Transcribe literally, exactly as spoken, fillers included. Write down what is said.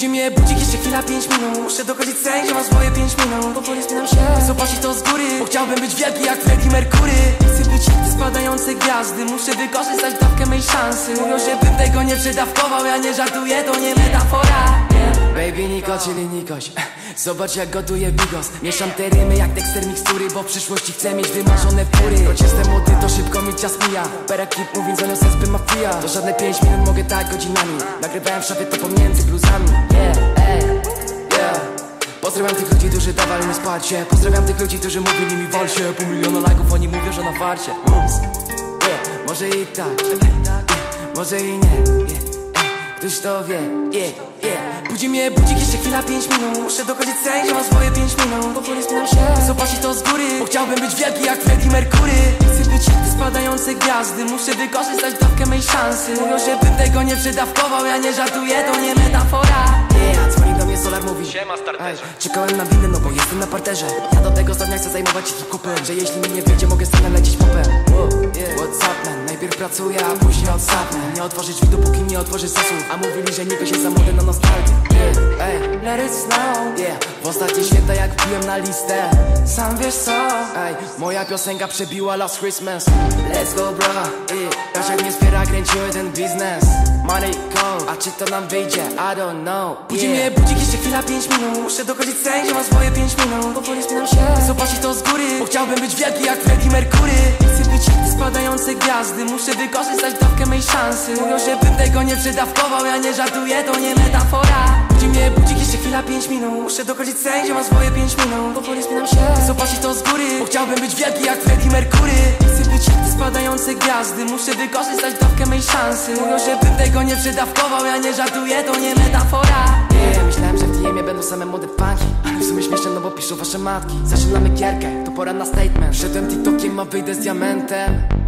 mnie budzik jeszcze chwila, pięć minut. Muszę dokończyć sen, że mam swoje pięć minut. Powoli spinam się, zobaczyć to z góry, bo chciałbym być wielki jak Freddie Mercury. Chcę być jak te spadające gwiazdy, muszę wykorzystać dawkę mej szansy. Mówią, żebym tego nie przedawkował, ja nie żartuję, to nie metafora. Baby Niko, czyli Nikoś, zobacz jak gotuję bigos. Mieszam te rymy jak tekster mikstury, bo w przyszłości chcę mieć wymarzone fury. Choć jestem młody, to szybko mi czas mija. Berak klip mówi, zamiast sens by mafia. To żadne pięć minut, mogę tak godzinami. Nagrywałem w szafie to pomiędzy bluzami. Yeah, ey, yeah. Pozdrawiam tych ludzi, którzy dawali mi spać się. Pozdrawiam tych ludzi, którzy mówili mi wal się. Pół miliona lajków, oni mówią, że na farcie. Yeah, może i tak, yeah, może i nie, yeah. Ktoś to wie, yeah, yeah. Budzi mnie budzik jeszcze chwila, pięć minut. Muszę dokończyć sen, że mam swoje pięć minut. Powoli spinam się, zobaczyć to z góry, bo chciałbym być wielki jak Freddie Mercury. Chcę być jak te spadające gwiazdy, muszę wykorzystać dawkę mej szansy. Mówią, żebym tego nie przedawkował, ja nie żartuję, to nie metafora. Yeah, dzwoni do mnie Solar, mówi siema starterze. Czekałem na winę, no bo jestem na parterze. Ja do tego stopnia chcę zajmować się hip-hopem, że jeśli mi nie wyjdzie, mogę sam lecieć popem. What's up man, najpierw pracuję, a później odsapnę. Nie otworzyć drzwi, dopóki nie otworzy zasłów. A mówili, że Niko się za młody na nostalgię. Yeah, ey, let it snow. Yeah, w ostatnie święta jak wbiłem na listę. Sam wiesz co, ej, moja piosenka przebiła Last Christmas. Let's go bro, yeah. Kaszek mnie wspiera, kręcimy ten biznes. Money go, a czy to nam wyjdzie? I don't know. Budzi mnie budzik jeszcze chwila, pięć minut. Muszę dokończyć sen, że mam swoje pięć minut. Powoli spinam się, zobaczyć to z góry, bo chciałbym być wielki jak Freddie Mercury. Chcę być jak te spadające gwiazdy, muszę wykorzystać dawkę mej szansy. Mówią, żebym tego nie przedawkował, ja nie żartuję, to nie metafora. Budzi mnie budzik jeszcze chwila, pięć minut. Muszę dokończyć sen, że mam swoje pięć minut. Powoli spinam się, zobaczyć to z góry, bo chciałbym być wielki jak Freddie Mercury. Chcę być jak te spadające gwiazdy, muszę wykorzystać dawkę mej szansy. Mówią, żebym tego nie przedawkował, ja nie żartuję, to nie metafora. Yeah, myślałem, że w D M-ie będą same młode funky, ale w sumie śmieszne, no bo piszą wasze matki. Zaczynamy gierkę, to pora na statement. Szedłem TikTokiem, a wyjdę z diamentem.